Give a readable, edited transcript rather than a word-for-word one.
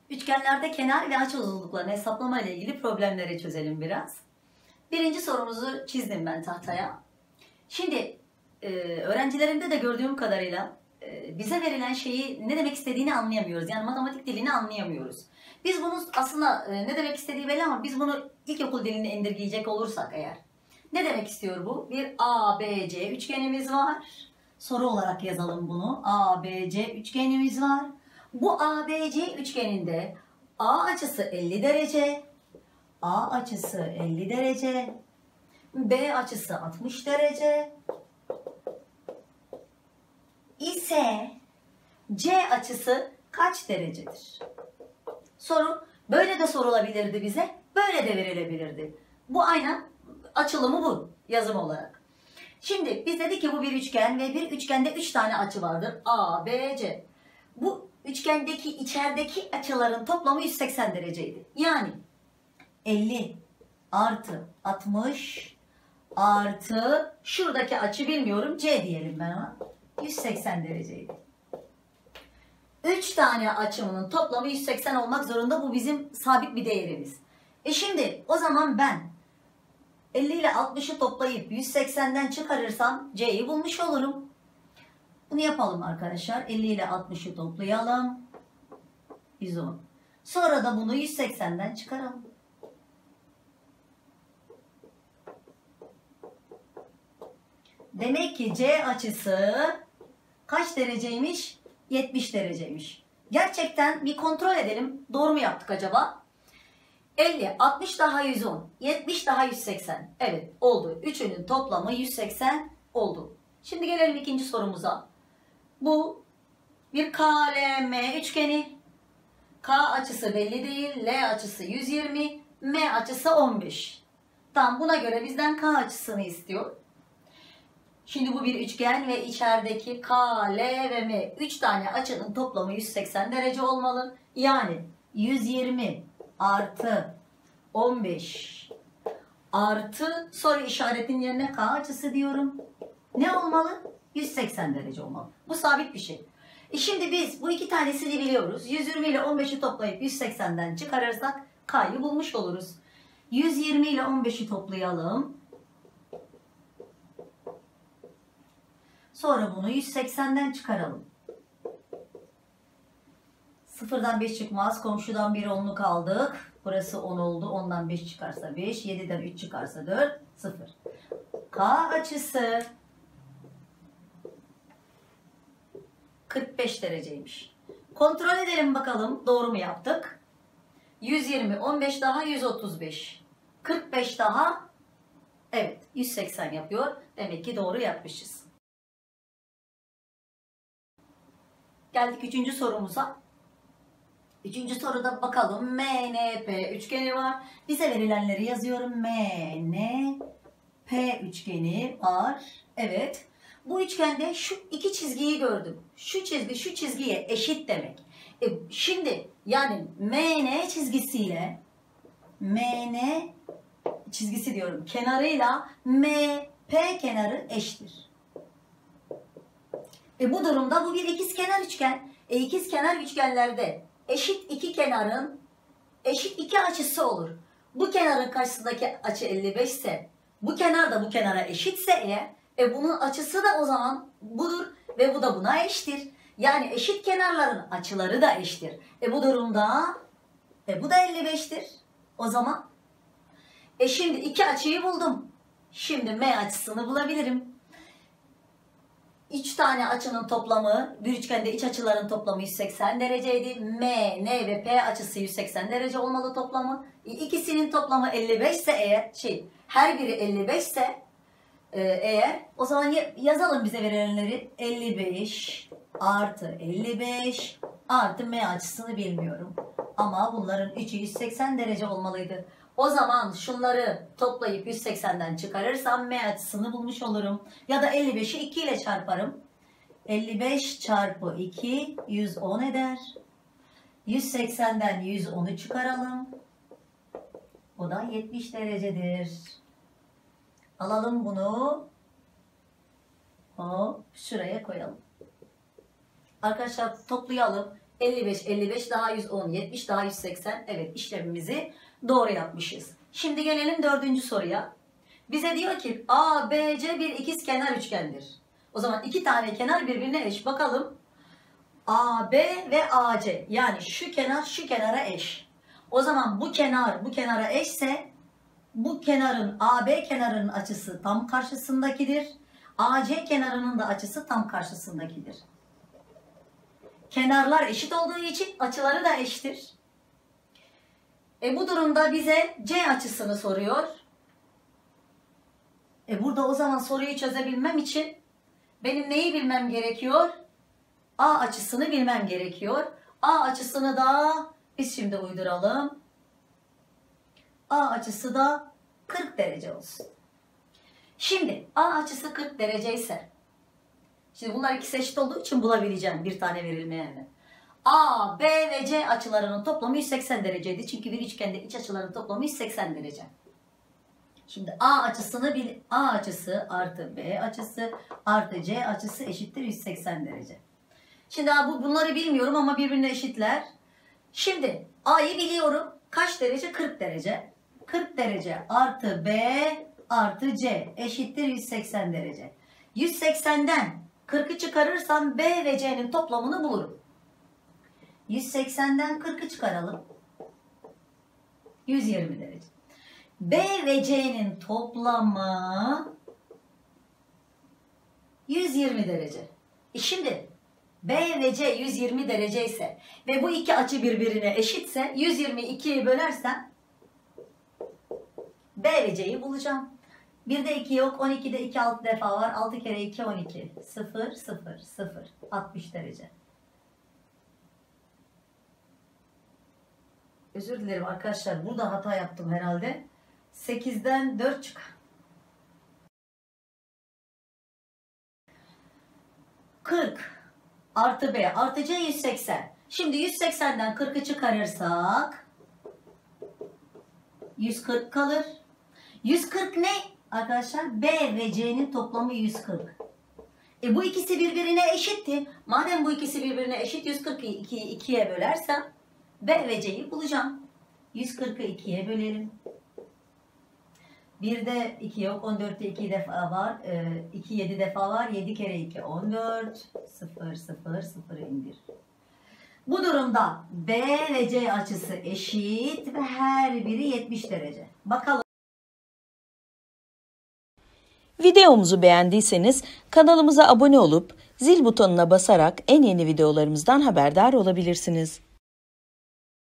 Üçgenlerde kenar ve açı uzunluklarını hesaplama ile ilgili problemleri çözelim biraz. Birinci sorumuzu çizdim ben tahtaya. Şimdi öğrencilerimde de gördüğüm kadarıyla bize verilen şeyi ne demek istediğini anlayamıyoruz. Yani matematik dilini anlayamıyoruz. Biz bunu aslında ne demek istediği belli ama biz bunu ilkokul diline indirgeyecek olursak eğer. Ne demek istiyor bu? Bir ABC üçgenimiz var. Soru olarak yazalım bunu. ABC üçgenimiz var. Bu ABC üçgeninde A açısı 50 derece, A açısı 50 derece, B açısı 60 derece ise C açısı kaç derecedir? Soru böyle de sorulabilirdi bize, böyle de verilebilirdi. Bu aynen açılımı bu yazım olarak. Şimdi biz dedik ki bu bir üçgen ve bir üçgende 3 tane açı vardır. A, B, C. Bu üçgendeki içerideki açıların toplamı 180 dereceydi. Yani 50 artı 60 artı şuradaki açı bilmiyorum C diyelim ben ona. 180 dereceydi. 3 tane açımının toplamı 180 olmak zorunda. Bu bizim sabit bir değerimiz. Şimdi o zaman ben 50 ile 60'ı toplayıp 180'den çıkarırsam C'yi bulmuş olurum. Bunu yapalım arkadaşlar. 50 ile 60'ı toplayalım. 110. Sonra da bunu 180'den çıkaralım. Demek ki C açısı kaç dereceymiş? 70 dereceymiş. Gerçekten bir kontrol edelim. Doğru mu yaptık acaba? 50, 60 daha 110, 70 daha 180. Evet oldu. Üçünün toplamı 180 oldu. Şimdi gelelim ikinci sorumuza. Bu bir KLM üçgeni. K açısı belli değil. L açısı 120. M açısı 15. Tamam, buna göre bizden K açısını istiyor. Şimdi bu bir üçgen ve içerideki K, L ve M 3 tane açının toplamı 180 derece olmalı. Yani 120 artı 15 artı soru işaretinin yerine K açısı diyorum. Ne olmalı? 180 derece olmalı. Bu sabit bir şey. Şimdi biz bu iki tanesini biliyoruz. 120 ile 15'i toplayıp 180'den çıkarırsak K'yı bulmuş oluruz. 120 ile 15'i toplayalım. Sonra bunu 180'den çıkaralım. Sıfırdan 5 çıkmaz. Komşudan bir onluk aldık. Burası 10 oldu. 10'dan 5 çıkarsa 5. 7'den 3 çıkarsa 4. 0. K açısı 45 dereceymiş. Kontrol edelim bakalım. Doğru mu yaptık? 120, 15 daha 135. 45 daha evet 180 yapıyor. Demek ki doğru yapmışız. Geldik üçüncü sorumuza. Üçüncü soruda bakalım. MNP üçgeni var. Bize verilenleri yazıyorum. MNP üçgeni var. Evet. Bu üçgende şu iki çizgiyi gördüm. Şu çizgi şu çizgiye eşit demek. Şimdi yani MN çizgisiyle MN çizgisi diyorum. Kenarıyla MP kenarı eşittir. Bu durumda bu bir ikizkenar üçgen. İkizkenar üçgenlerde eşit iki kenarın eşit iki açısı olur. Bu kenarın karşısındaki açı 55 ise bu kenar da bu kenara eşitse eğer bunun açısı da o zaman budur ve bu da buna eşittir. Yani eşit kenarların açıları da eşittir. Bu durumda bu da 55'tir. O zaman şimdi iki açıyı buldum. Şimdi M açısını bulabilirim. 3 tane açının toplamı, bir üçgende iç açıların toplamı 180 dereceydi. M, N ve P açısı 180 derece olmalı toplamı. İkisinin toplamı 55 ise eğer, her biri 55 ise eğer, o zaman yazalım bize verilenleri. 55 artı 55 artı M açısını bilmiyorum. Ama bunların üçü 180 derece olmalıydı. O zaman şunları toplayıp 180'den çıkarırsam M açısını bulmuş olurum. Ya da 55'i 2 ile çarparım. 55 çarpı 2 110 eder. 180'den 110'u çıkaralım. O da 70 derecedir. Alalım bunu. Hop şuraya koyalım. Arkadaşlar toplayalım. 55, 55 daha 110, 70 daha 180. Evet, işlemimizi doğru yapmışız. Şimdi gelelim 4. soruya. Bize diyor ki ABC bir ikizkenar üçgendir. O zaman iki tane kenar birbirine eş. Bakalım. AB ve AC, yani şu kenar şu kenara eş. O zaman bu kenar bu kenara eşse bu kenarın, AB kenarının açısı tam karşısındakidir. AC kenarının da açısı tam karşısındakidir. Kenarlar eşit olduğu için açıları da eşittir. Bu durumda bize C açısını soruyor. Burada o zaman soruyu çözebilmem için benim neyi bilmem gerekiyor? A açısını bilmem gerekiyor. A açısını da biz şimdi uyduralım. A açısı da 40 derece olsun. Şimdi A açısı 40 derece ise, şimdi bunlar ikisi eşit olduğu için bulabileceğim bir tane verilmeyenle. A, B ve C açılarının toplamı 180 dereceydi. Çünkü bir üçgende iç açıların toplamı 180 derece. Şimdi A açısını A açısı artı B açısı artı C açısı eşittir 180 derece. Şimdi bunları bilmiyorum ama birbirine eşitler. Şimdi A'yı biliyorum. Kaç derece? 40 derece. 40 derece artı B artı C eşittir 180 derece. 180'den 40'ı çıkarırsam B ve C'nin toplamını bulurum. 180'den 40'ı çıkaralım. 120 derece. B ve C'nin toplamı 120 derece. Şimdi B ve C 120 derece ise ve bu iki açı birbirine eşitse 122'yi bölersem B ve C'yi bulacağım. 1'de 2 yok, 12'de 2 6 defa var. 6 kere 2 12. 0 0 0 60 derece. Özür dilerim arkadaşlar. Burada hata yaptım herhalde. 8'den 4 çıkar. 40 artı B artı C 180. Şimdi 180'den 40'ı çıkarırsak 140 kalır. 140 ne? Arkadaşlar B ve C'nin toplamı 140. Bu ikisi birbirine eşitti. Madem bu ikisi birbirine eşit, 140'ı 2'ye bölersem B ve C'yi bulacağım. 140'ı 2'ye bölelim. 1'de 2 yok. 14'te 2 defa var. 2 7 defa var. 7 kere 2 14. 0 0 0 indir. Bu durumda B ve C açısı eşit ve her biri 70 derece. Bakalım. Videomuzu beğendiyseniz kanalımıza abone olup zil butonuna basarak en yeni videolarımızdan haberdar olabilirsiniz.